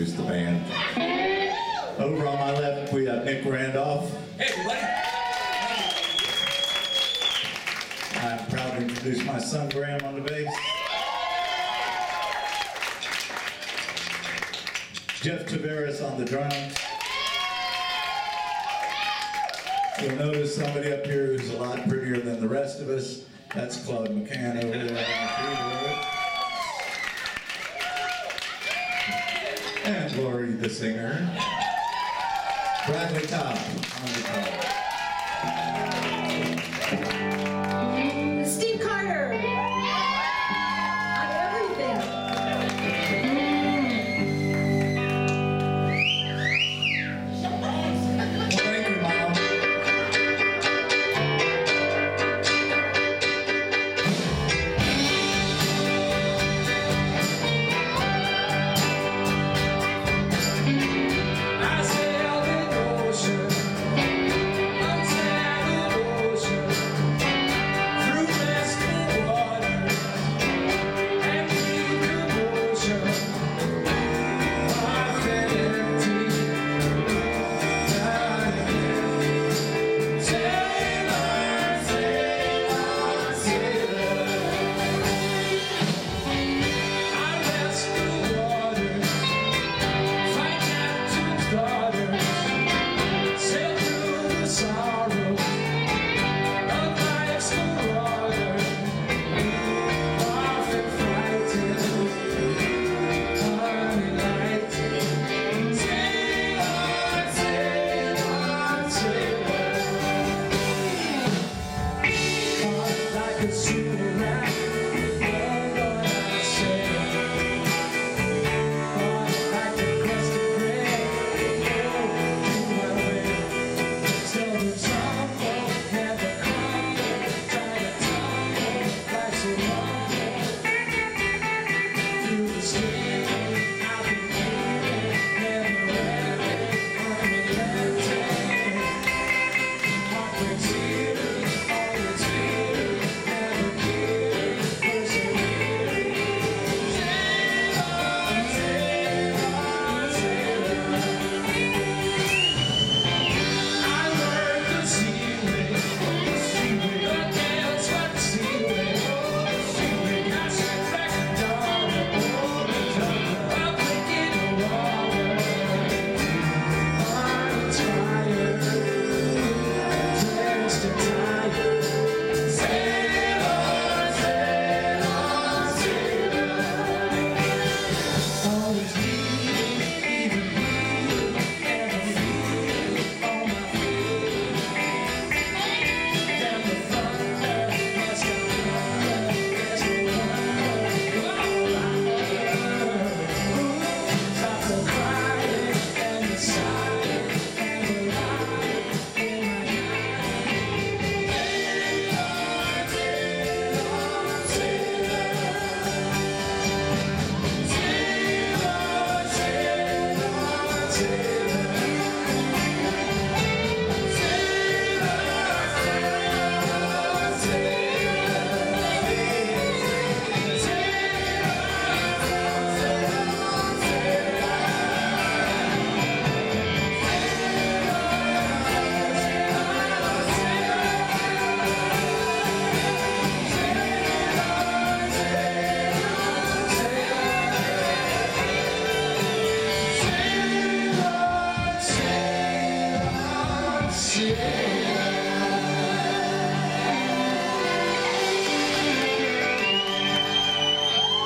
introduce the band. Over on my left, we have Nick Randolph. Hey, everybody. I'm proud to introduce my son, Graham, on the bass. Jeff Tveraas on the drums. You'll notice somebody up here who's a lot prettier than the rest of us. That's Claude McCan over there on the keyboard. And Lorrie, the singer. Bradley Kopp on the guitar. Steve Carter on everything. Thank you, Mom.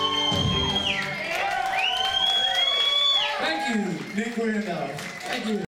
Thank you, Nick Randolph. Thank you.